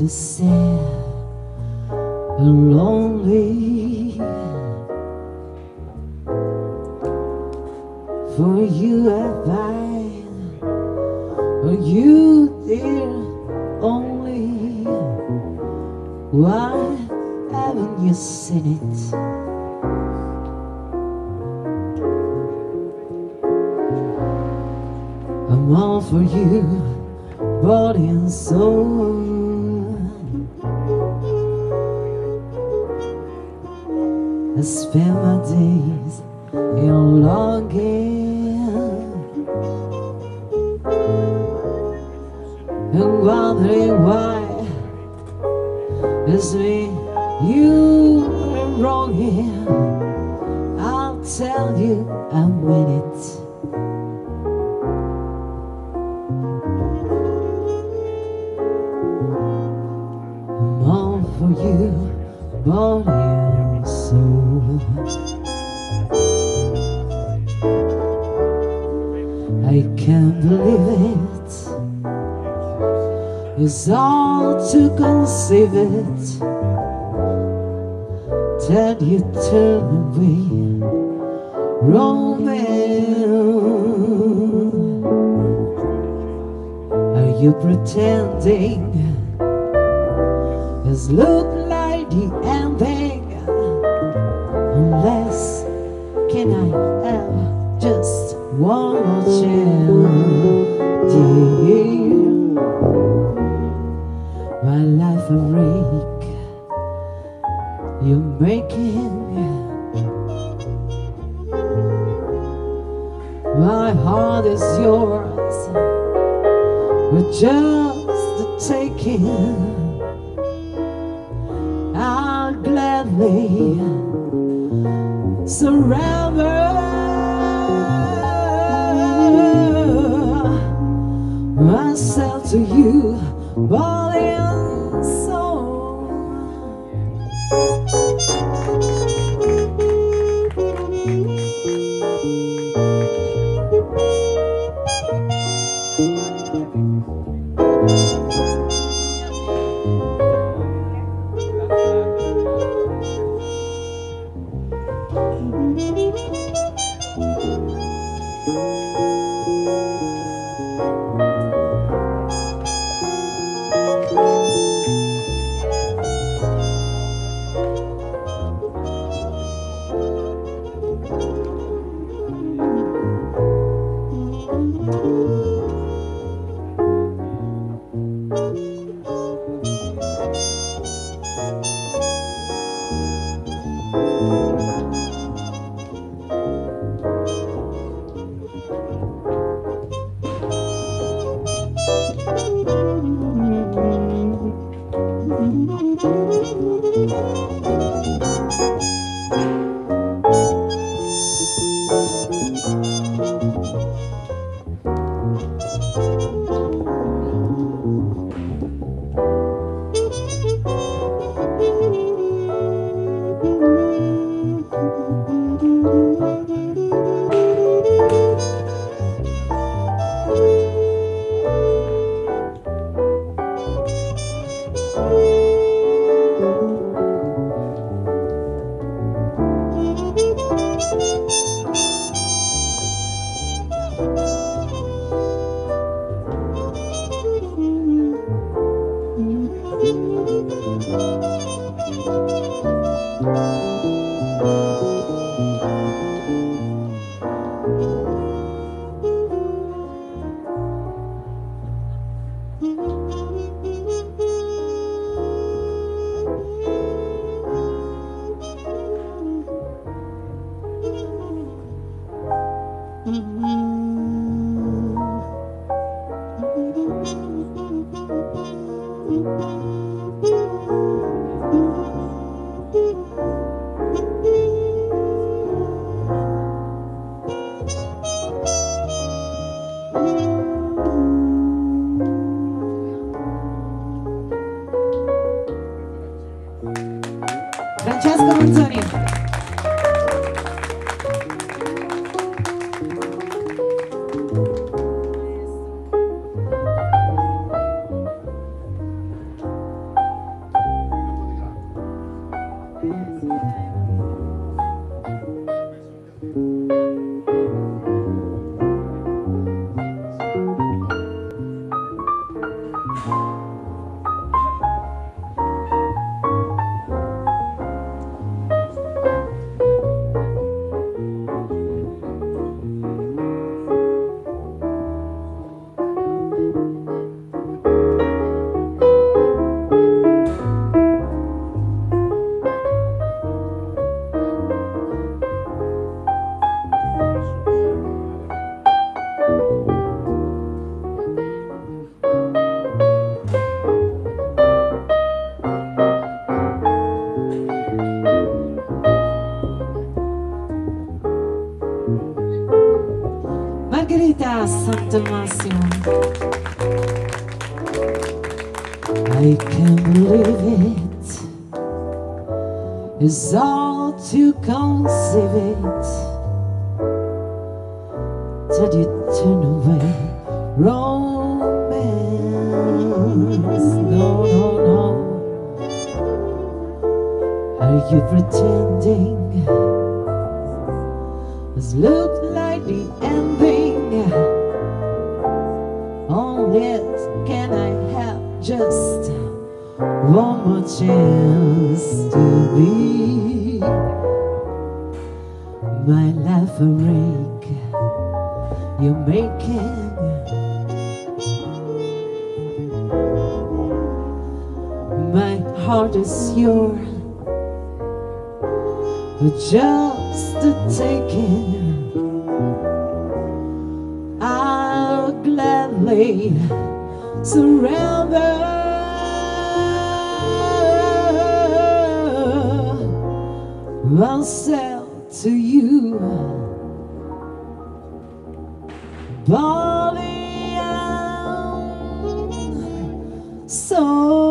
the sad and lonely. For you I find, for you dear only. Why haven't you seen it? I'm all for you, body and soul. I spend my days in longing and wondering why it's me you are wronging. I'll tell you I mean it. I'm all for you, body and soul. I can't believe it. It's all to conceive it, that you turn away, Romeo. Are you pretending? It's look like the ending. Unless can I have just one more chance, dear? My life a wreck you're making. My heart is yours, but just the taking. I'll gladly surrender myself to you, body and soul. Santo Máximo. I can't believe it. It's all to conceive it. Did you turn away romance? No, no, no. Are you pretending? This looked like the ending. Only can I have just one more chance to be my life a rake you're making. My heart is yours, but just a taking. I'll gladly surrender myself to you. Body and soul.